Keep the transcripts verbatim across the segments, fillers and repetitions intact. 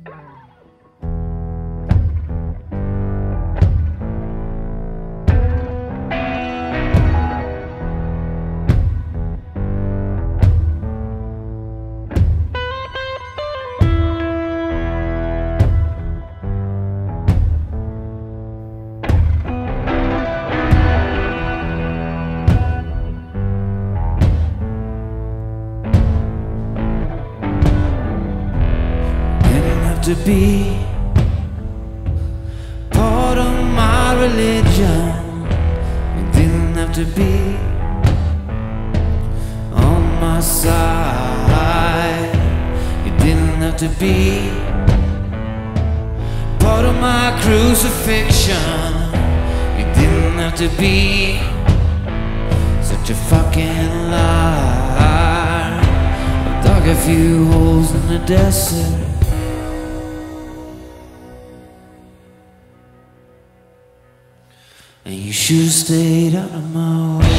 To be part of my religion, you didn't have to be on my side. You didn't have to be part of my crucifixion. You didn't have to be such a fucking liar. I dug a few holes in the desert, and you should've stayed out of my way.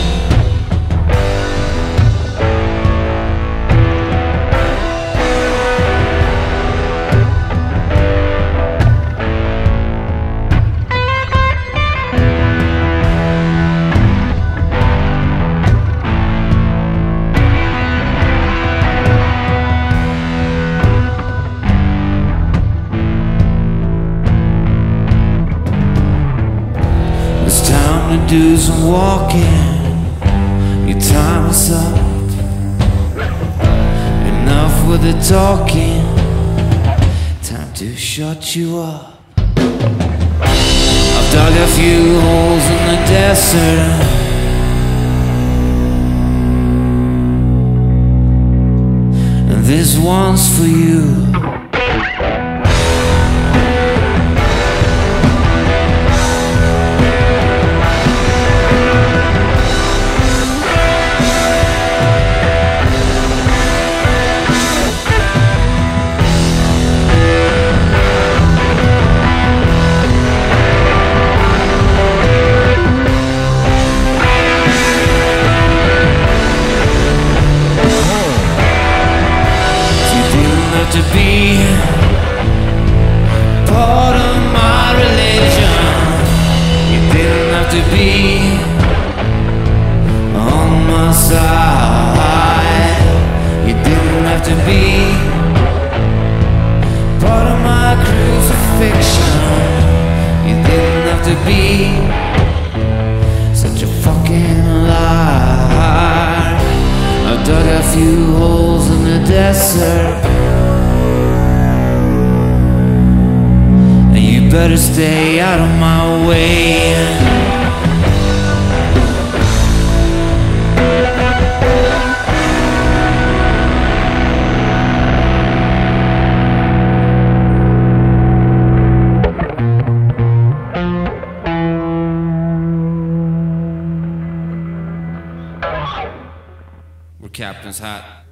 It's time to do some walking. Your time is up. Enough with the talking. Time to shut you up. I've dug a few holes in the desert, and this one's for you. To be part of my religion, you didn't have to be on my side. You didn't have to be part of my crucifixion. You didn't have to be such a fucking liar. I dug a few holes in the desert, you better stay out of my way. We're Captain's Hot.